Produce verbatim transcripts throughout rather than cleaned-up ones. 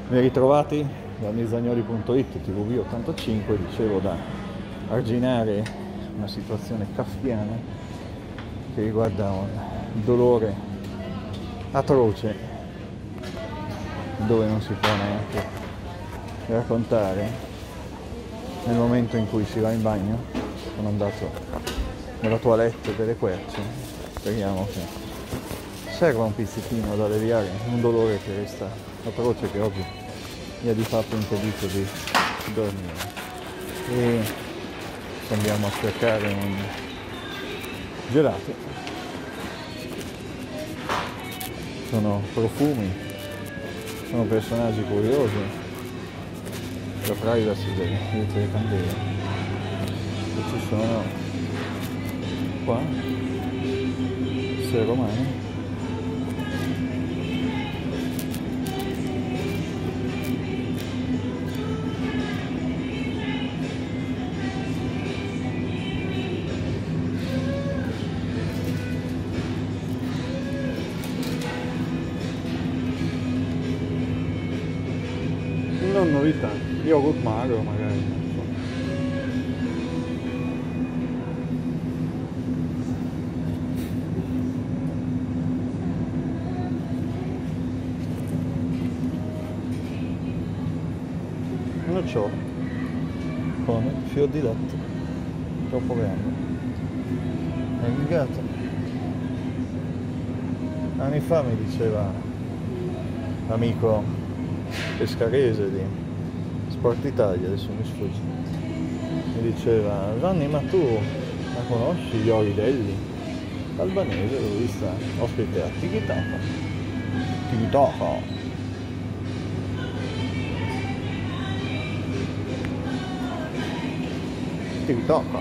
Ben ritrovati da mizagnoli punto it, T V B ottantacinque, dicevo, da arginare una situazione kafkiana che riguarda un dolore atroce dove non si può neanche raccontare. Nel momento in cui si va in bagno, sono andato nella toilette delle querce, speriamo che serva un pizzichino ad alleviare un dolore che resta atroce, che oggi mi ha di fatto impedito di dormire. E andiamo a cercare un gelato. Sono profumi, sono personaggi curiosi, la privacy delle, delle candele. E ci sono qua se romani. Non novità, yogurt magro magari. Nocciola con fior di latte troppo grande, arrigato. Anni fa mi diceva l'amico pescarese di Sport Italia, adesso mi sfugge, mi diceva: Gianni, ma tu la conosci gli Oridelli? Albanese, l'ho vista ospite a Tiki-Taka. Tiki-Taka. Tiki-Taka.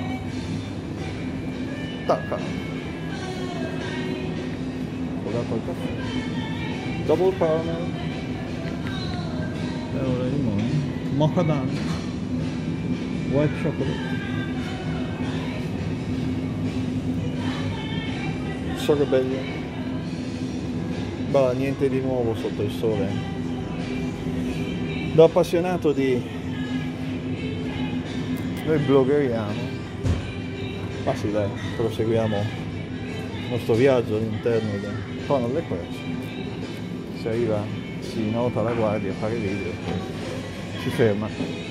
Taka. Ho dato il caffè. Double caramel. Allora, limone, macadam, white chocolate, sorbeglio. Bah, niente di nuovo sotto il sole. Da appassionato di noi bloggeriamo, ma sì, dai, proseguiamo il nostro viaggio all'interno del cono delle querce. Si arriva, si nota la guardia a fare video, si ferma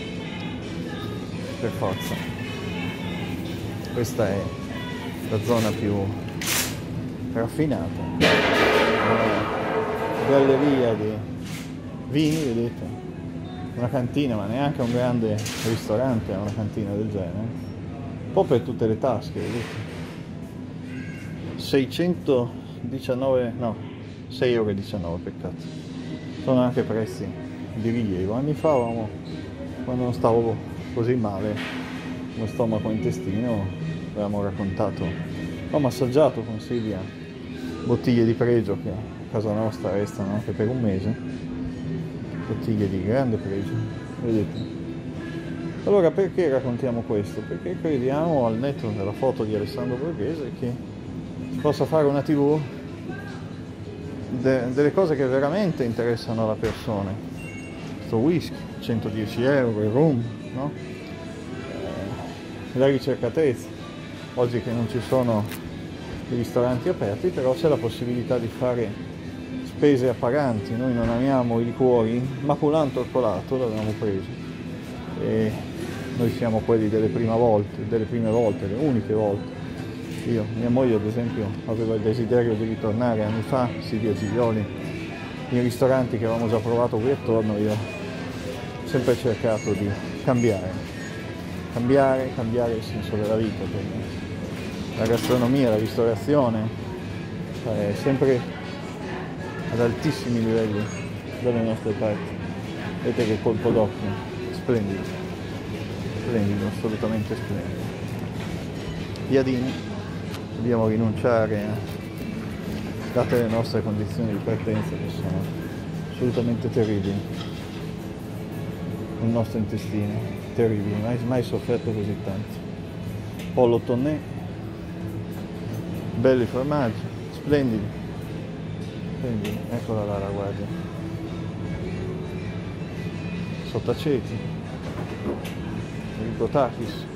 per forza. Questa è la zona più raffinata, una galleria di vini, vedete, una cantina, ma neanche un grande ristorante ha una cantina del genere, un po' per tutte le tasche, vedete. seicentodiciannove, no, sei euro e diciannove, peccato. Sono anche prezzi di rilievo. Anni fa, avevamo, quando non stavo così male, lo stomaco intestino, avevamo raccontato, ho massaggiato con Silvia bottiglie di pregio che a casa nostra restano anche per un mese, bottiglie di grande pregio, vedete. Allora, perché raccontiamo questo? Perché crediamo, al netto della foto di Alessandro Borghese, che si possa fare una tivù De, delle cose che veramente interessano la persona. Questo whisky, centodieci euro, il rum, no? Eh, la ricercatezza. Oggi che non ci sono i ristoranti aperti, però c'è la possibilità di fare spese appaganti. Noi non amiamo i liquori, maculanto al colato l'avevamo preso. E noi siamo quelli delle prime volte, delle prime volte, le uniche volte. Io, mia moglie ad esempio, aveva il desiderio di ritornare anni fa, Silvia Giglioli, in ristoranti che avevamo già provato qui attorno. Io ho sempre cercato di cambiare, cambiare, cambiare il senso della vita, perché la gastronomia, la ristorazione è sempre ad altissimi livelli dalle nostre parti. Vedete che colpo d'occhio, splendido, splendido, assolutamente splendido. Piadini. Dobbiamo rinunciare, date le nostre condizioni di partenza che sono assolutamente terribili. Il nostro intestino, terribile, mai, mai sofferto così tanto. Pollo tonné, belli formaggi, splendidi, splendidi, eccola là la guardia. Sottaceti, Ricotakis.